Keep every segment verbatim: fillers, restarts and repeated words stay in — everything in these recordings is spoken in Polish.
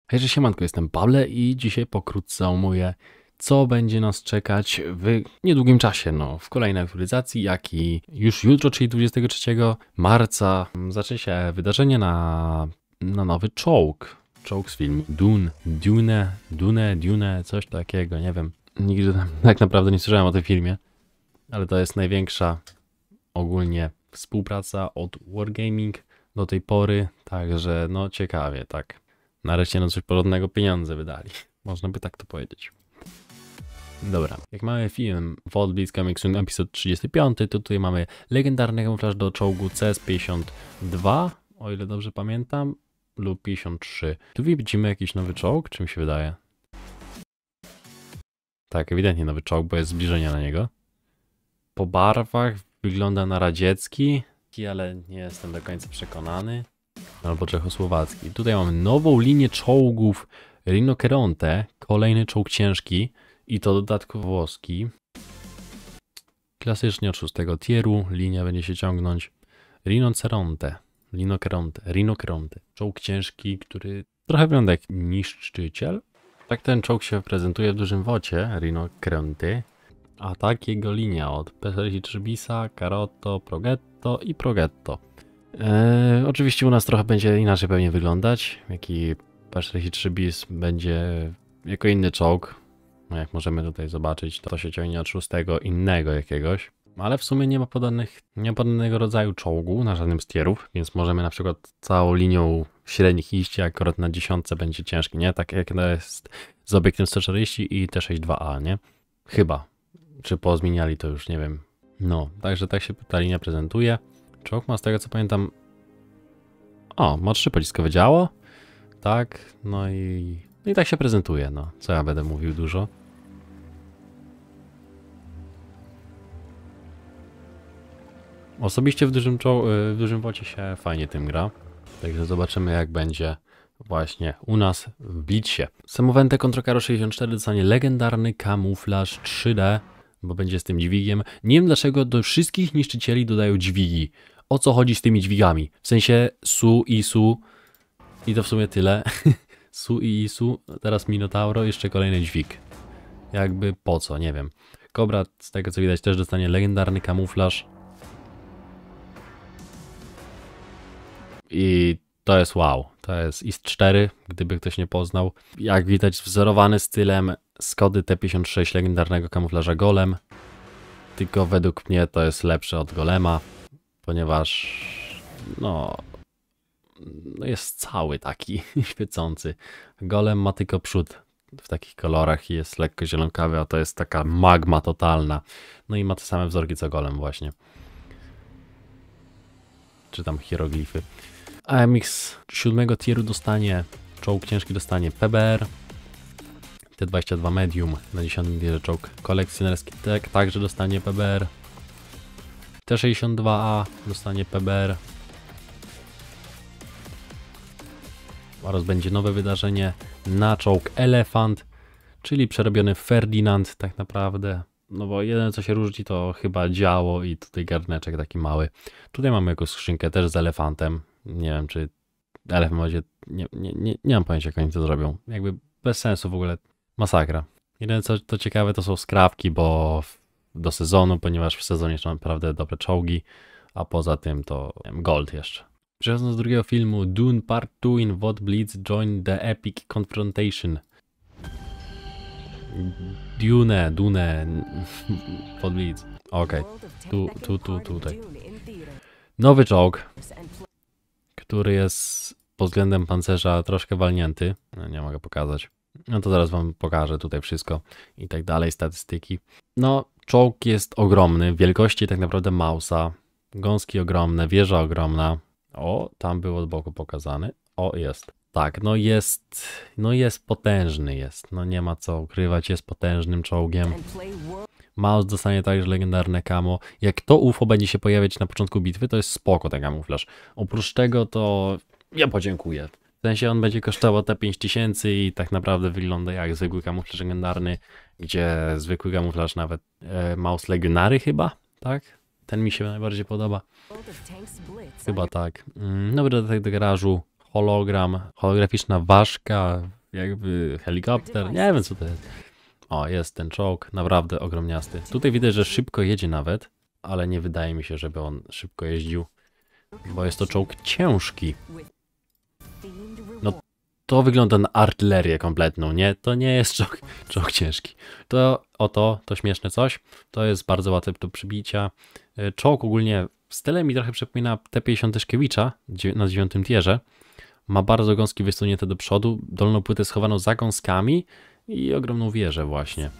Hejże, siemanko, jestem Pawle i dzisiaj pokrótce omówię, co będzie nas czekać w niedługim czasie, no, w kolejnej aktualizacji, jak i już jutro, czyli dwudziestego trzeciego marca, zacznie się wydarzenie na, na nowy czołg. Czołg z filmu Dune, Dune, Dune, Dune, coś takiego, nie wiem. Nigdy tak naprawdę nie słyszałem o tym filmie, ale to jest największa ogólnie współpraca od Wargaming do tej pory, także no ciekawie, tak. Nareszcie na coś porządnego pieniądze wydali. Można by tak to powiedzieć. Dobra, jak mamy film Vault Blitz Coming Soon epizod trzydziesty piąty, to tutaj mamy legendarny kamuflaż do czołgu C S pięćdziesiąt dwa, o ile dobrze pamiętam, lub pięćdziesiąt trzy. Tu widzimy jakiś nowy czołg, czy mi się wydaje? Tak, ewidentnie nowy czołg, bo jest zbliżenie na niego. Po barwach wygląda na radziecki, ale nie jestem do końca przekonany. Albo czechosłowacki. Tutaj mamy nową linię czołgów Rhinoceronte, kolejny czołg ciężki i to dodatkowo włoski. Klasycznie od szóstego tieru linia będzie się ciągnąć. Rhinoceronte, Rhinoceronte, Rhinoceronte. Czołg ciężki, który trochę wygląda jak niszczyciel. Tak ten czołg się prezentuje w dużym wocie, Rhinoceronte. A tak jego linia od P czterdzieści trzy Bisa, Carotto, Progetto i Progetto. Eee, oczywiście u nas trochę będzie inaczej pewnie wyglądać, jaki P czterdzieści trzy Bis będzie jako inny czołg. No jak możemy tutaj zobaczyć, to się ciągnie od szóstego innego jakiegoś. Ale w sumie nie ma podanych, nie ma podanego rodzaju czołgu na żadnym z tierów, więc możemy na przykład całą linią średnich iść, jak akurat na dziesiątce będzie ciężki, nie? Tak jak to jest z obiektem sto czterdzieści i T sześćdziesiąt dwa A, nie? Chyba. Czy pozmieniali to już, nie wiem. No, także tak się ta linia prezentuje. Czołg ma z tego co pamiętam... O, ma trzy pociskowe działo. Tak, no i... No i tak się prezentuje, no. Co ja będę mówił dużo. Osobiście w dużym, czoł... w dużym wocie się fajnie tym gra. Także zobaczymy jak będzie właśnie u nas w Blitzcie. Samowente Controcaro sześćdziesiąt cztery dostanie legendarny kamuflaż trzy D, bo będzie z tym dźwigiem. Nie wiem dlaczego do wszystkich niszczycieli dodają dźwigi. O co chodzi z tymi dźwigami? W sensie Su i Su i to w sumie tyle. Su i Su, teraz Minotauro, jeszcze kolejny dźwig. Jakby po co, nie wiem. Cobra z tego co widać też dostanie legendarny kamuflaż. I to jest wow. To jest I S cztery, gdyby ktoś nie poznał. Jak widać wzorowany stylem Skody T pięćdziesiąt sześć legendarnego kamuflaża Golem. Tylko według mnie to jest lepsze od Golema, ponieważ no, no jest cały taki świecący. Golem ma tylko przód w takich kolorach i jest lekko zielonkawy, a to jest taka magma totalna. No i ma te same wzorki co Golem właśnie. Czy tam hieroglify. A M X siódmego tieru dostanie, czołg ciężki dostanie P B R. T dwadzieścia dwa Medium na dziesiątym tierze czołg kolekcjonerski tak, także dostanie P B R. T sześćdziesiąt dwa A dostanie P B R. Oraz będzie nowe wydarzenie na czołg Elefant, czyli przerobiony Ferdinand tak naprawdę. No bo jedyne co się różni to chyba działo i tutaj garneczek taki mały. Tutaj mamy jakąś skrzynkę też z elefantem. Nie wiem czy elefant będzie... Nie, nie, nie, nie mam pojęcia jak oni to zrobią. Jakby bez sensu w ogóle. Masakra. Jedyne co to ciekawe to są skrawki, bo do sezonu, ponieważ w sezonie są naprawdę dobre czołgi, a poza tym to nie wiem, gold jeszcze. Przechodząc do drugiego filmu, Dune Part two in Vault Blitz Join the Epic Confrontation. Dune, Dune, Vault Blitz. Okej, okay. tu, tu, tu, tutaj. Nowy czołg, który jest pod względem pancerza troszkę walnięty. No, nie mogę pokazać. No to zaraz wam pokażę tutaj wszystko i tak dalej, statystyki. No, czołg jest ogromny, wielkości tak naprawdę Mausa. Gąski ogromne, wieża ogromna. O, tam był od boku pokazany. O, jest. Tak, no jest, no jest potężny jest. No nie ma co ukrywać, jest potężnym czołgiem. Maus dostanie także legendarne camo. Jak to U F O będzie się pojawiać na początku bitwy, to jest spoko ten kamuflaż. Oprócz tego to ja podziękuję. W sensie on będzie kosztował te pięć tysięcy i tak naprawdę wygląda jak zwykły kamuflaż legendarny, gdzie zwykły kamuflaż nawet e, Maus Legionary chyba, tak? Ten mi się najbardziej podoba. Chyba tak. Nowy dodatek do garażu, hologram, holograficzna ważka jakby helikopter, nie wiem co to jest. O, jest ten czołg, naprawdę ogromniasty. Tutaj widać, że szybko jedzie nawet, ale nie wydaje mi się, żeby on szybko jeździł, bo jest to czołg ciężki. No, to wygląda na artylerię kompletną, nie? To nie jest czołg, czołg ciężki. To oto, to śmieszne coś, to jest bardzo łatwe do przybicia. Czołg ogólnie w style mi trochę przypomina T pięćdziesiąt Tyszkiewicza na dziewiątym tierze. Ma bardzo gąski wysunięte do przodu, dolną płytę schowaną za gąskami i ogromną wieżę właśnie.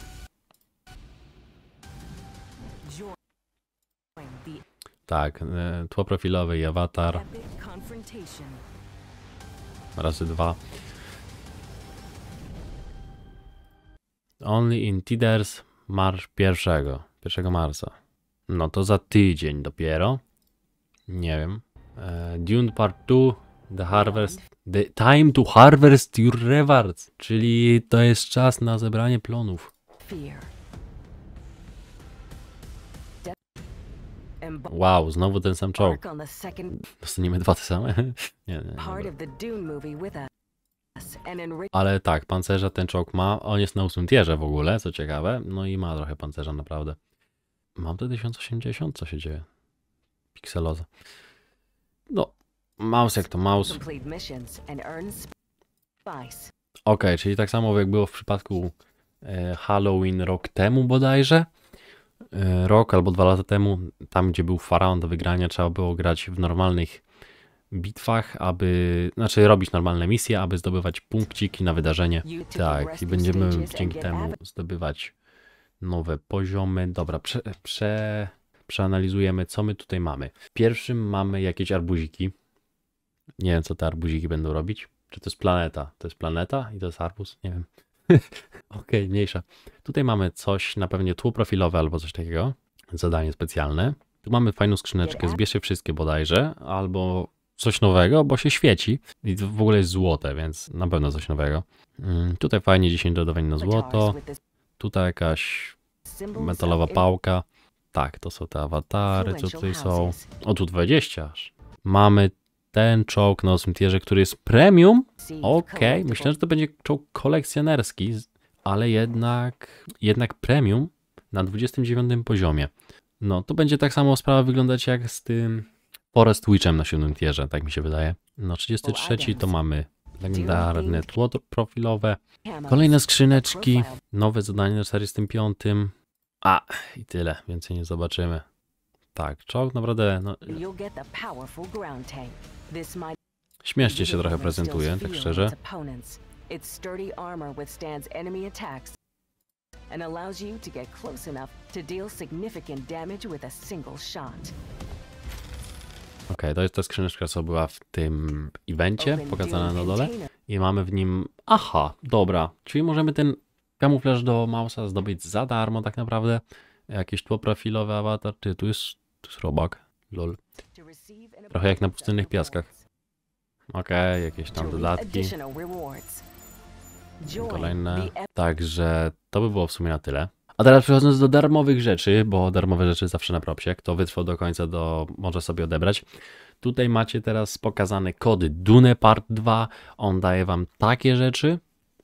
Tak, tło profilowe i awatar. Razy dwa. Only in Tiders marsz pierwszego. pierwszego marca. No to za tydzień dopiero. Nie wiem. E, Dune Part dwa. The Harvest. The time to harvest your rewards. Czyli to jest czas na zebranie plonów. Wow, znowu ten sam czołg. Dostaniemy dwa te same? nie, nie, nie. Ale tak, pancerza ten czołg ma. On jest na ósmym tierze w ogóle, co ciekawe. No i ma trochę pancerza naprawdę. Mam te tysiąc osiemdziesiąt? Co się dzieje? Pikseloza. No, mouse jak to mouse. Ok, czyli tak samo jak było w przypadku e, Halloween rok temu bodajże. E, rok albo dwa lata temu, tam gdzie był faraon do wygrania, trzeba było grać w normalnych bitwach, aby, znaczy robić normalne misje, aby zdobywać punkciki na wydarzenie. Tak, i będziemy dzięki temu zdobywać nowe poziomy. Dobra, prze, prze, przeanalizujemy, co my tutaj mamy. W pierwszym mamy jakieś arbuziki. Nie wiem, co te arbuziki będą robić. Czy to jest planeta? To jest planeta i to jest arbuz? Nie wiem. Okej, okay, mniejsza. Tutaj mamy coś, na pewno tło profilowe albo coś takiego. Zadanie specjalne. Tu mamy fajną skrzyneczkę, zbierzcie wszystkie bodajże, albo coś nowego, bo się świeci. I to w ogóle jest złote, więc na pewno coś nowego. Hmm, tutaj fajnie dziesięć dodawań na złoto. Tutaj jakaś metalowa pałka. Tak, to są te awatary, co tutaj są. O, tu dwadzieścia aż. Mamy ten czołg na ósmym tierze, który jest premium. Okej, okay. Myślę, że to będzie czołg kolekcjonerski, ale jednak, jednak premium na dwudziestym dziewiątym poziomie. No, to będzie tak samo sprawa wyglądać jak z tym Forest Witchem na siódmym tierze, tak mi się wydaje. No, trzydziesty trzeci to mamy legendarne tło profilowe. Kolejne skrzyneczki, nowe zadanie na czterdziestym piątym. A, i tyle, więcej nie zobaczymy. Tak, czołg naprawdę, no, śmiesznie się trochę prezentuje, tak szczerze. Ok, to jest ta skrzyneczka, co była w tym evencie, pokazana na dole. I mamy w nim, aha, dobra, czyli możemy ten kamuflaż do mausa zdobyć za darmo tak naprawdę. Jakieś tło profilowe, awatar, ty, tu jest, tu jest robak, lol. Trochę jak na pustynnych piaskach. Okej, okay, jakieś tam dodatki. Kolejne. Także to by było w sumie na tyle. A teraz przechodząc do darmowych rzeczy, bo darmowe rzeczy zawsze na propsie. Kto wytrwał do końca, to może sobie odebrać. Tutaj macie teraz pokazany kod Dune Part dwa. On daje wam takie rzeczy.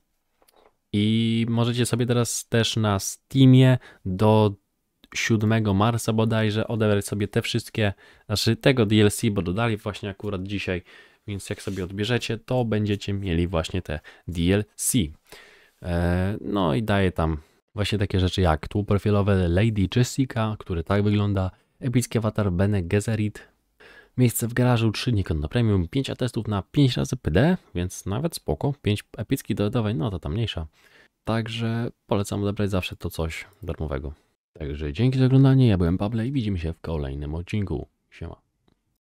I możecie sobie teraz też na Steamie do siódmego marca bodajże odebrać sobie te wszystkie, znaczy tego D L C, bo dodali właśnie akurat dzisiaj, więc jak sobie odbierzecie, to będziecie mieli właśnie te D L C. Eee, no i daje tam właśnie takie rzeczy jak tło profilowe Lady Jessica, który tak wygląda, epicki awatar Bene Gesserit, miejsce w garażu, trzy Nikon na premium, pięć atestów na pięć razy P D, więc nawet spoko, pięć epickich dodawań, no to tam mniejsza. Także polecam odebrać zawsze to coś darmowego. Także dzięki za oglądanie, ja byłem Pable i widzimy się w kolejnym odcinku. Siema.